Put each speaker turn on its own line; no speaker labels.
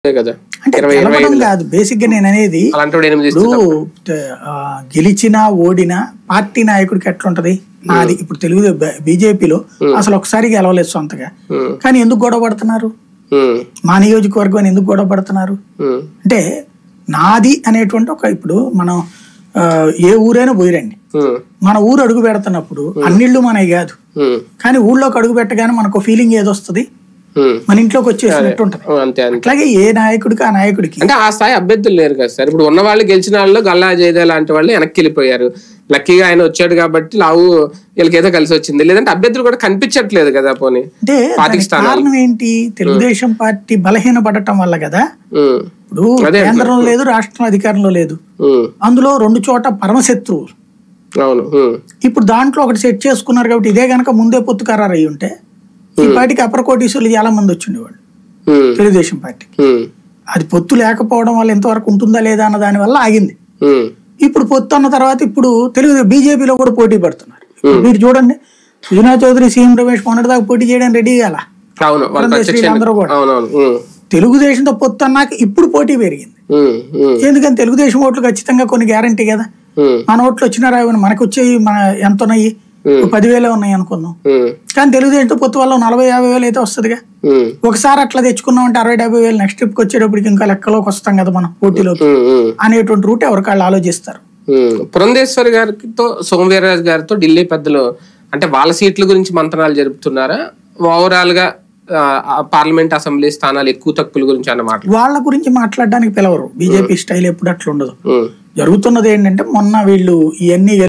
కదా
అంటే గెలవడం కాదు బేసిక్ గా నేను అనేది. ఇప్పుడు గెలిచినా ఓడినా పార్టీ నాయకుడికి ఎట్లుంటది, నాది ఇప్పుడు తెలుగు బీజేపీలో అసలు ఒకసారి గెలవలేదు సొంతగా, కానీ ఎందుకు గొడవ పడుతున్నారు? మా నియోజకవర్గం ఎందుకు గొడవ పడుతున్నారు అంటే నాది అనేటువంటి ఒక, ఇప్పుడు మనం ఏ ఊరైనా పోయిరండి, మన ఊరు అడుగు పెడుతున్నప్పుడు అన్నిళ్ళు మనవి కాదు, కానీ ఊళ్ళోకి అడుగు పెట్టగానే మనకు ఫీలింగ్ ఏదొస్తుంది, మన ఇంట్లోకి వచ్చేసినట్టు ఉంటది. అట్లాగే ఏ నాయకుడికి ఆ నాయకుడికి
అంటే ఆ స్థాయి అభ్యర్థులు లేరు కదా సార్. ఇప్పుడు ఉన్న వాళ్ళు గెలిచిన వాళ్ళు గల్లా జయదేవ్ లాంటి వాళ్ళు వెనక్కి వెళ్ళిపోయారు. లక్కీగా ఆయన వచ్చాడు కాబట్టి లావు వీళ్ళకి ఏదో కలిసి వచ్చింది, లేదంటే అభ్యర్థులు కూడా కనిపించట్లేదు కదా. పోనీ
అంటే కారణం ఏంటి? తెలుగుదేశం పార్టీ బలహీన పడటం వల్ల కదా. ఇప్పుడు కేంద్రంలో లేదు, రాష్ట్రం అధికారంలో లేదు, అందులో 2 చోట పరమశత్రువు.
అవును.
ఇప్పుడు దాంట్లో ఒకటి సెట్ చేసుకున్నారు కాబట్టి ఇదే గనక ముందే పొత్తు ఖరారు అయ్యి ఉంటే ఈ పార్టీకి అపర కోటీసులు చాలా మంది వచ్చిండేవాళ్ళు తెలుగుదేశం పార్టీకి. అది పొత్తు లేకపోవడం వల్ల ఎంతవరకు ఉంటుందా లేదా అన్న దాని వల్ల ఆగింది. ఇప్పుడు పొత్తు అన్న తర్వాత ఇప్పుడు బీజేపీలో కూడా పోటీ పడుతున్నారు. మీరు చూడండి, సుజనా చౌదరి, సీఎం రమేష్ మొన్నటి దాకా పోటీ చేయడానికి రెడీ కాల, అందరూ కూడా. తెలుగుదేశంతో పొత్తు అన్నాక ఇప్పుడు పోటీ పెరిగింది. ఎందుకని తెలుగుదేశం ఓట్లు ఖచ్చితంగా కొన్ని గ్యారంటీ కదా. మన ఓట్లు వచ్చినా రావని మనకు వచ్చేవి మన ఎంత ఉన్నాయి, 10,000 ఉన్నాయి అనుకుందాం, కానీ తెలుగుదేశంతో పొత్తు వల్ల 40-50 అయితే వస్తుందిగా. ఒకసారి అట్లా తెచ్చుకున్నాం అంటే 60-70 నెక్స్ట్ ట్రిప్ కి వచ్చేటప్పటికి ఇంకా లెక్కలోకి వస్తాం కదా మనం పోటీలోకి అనేటువంటి రూట్ ఎవరికాళ్ళు ఆలోచిస్తారు.
పురంధేశ్వరి గారితో సోమవీర్రాజు గారితో ఢిల్లీ పెద్దలు అంటే వాళ్ళ సీట్ల గురించి మంత్రాలు జరుపుతున్నారా? ఓవరాల్ గా పార్లమెంట్ అసెంబ్లీ స్థానాలు ఎక్కువ తక్కువ గురించి అన్నమాట
వాళ్ళ గురించి మాట్లాడడానికి పిలవరు. బీజేపీ స్టైల్ ఎప్పుడు అట్లా ఉండదు. జరుగుతున్నది ఏంటంటే మొన్న వీళ్ళు ఇవన్నీ